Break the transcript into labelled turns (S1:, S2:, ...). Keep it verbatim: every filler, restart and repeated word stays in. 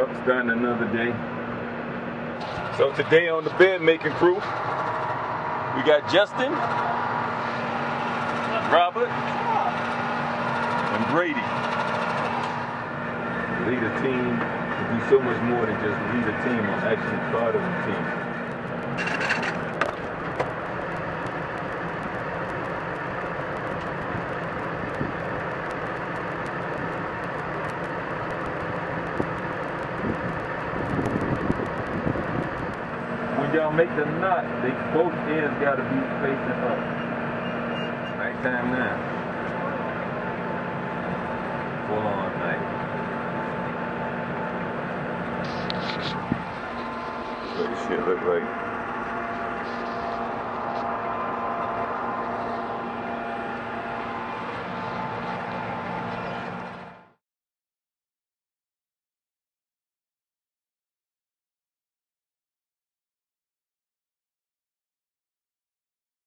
S1: up, starting another day. So today on the bed making crew, we got Justin, Robert, and Brady. Lead a team to do so much more than just lead a team. I'm actually part of the team. When y'all make the knot, they both ends gotta be facing up. Night time now. Full on night. What this shit look like.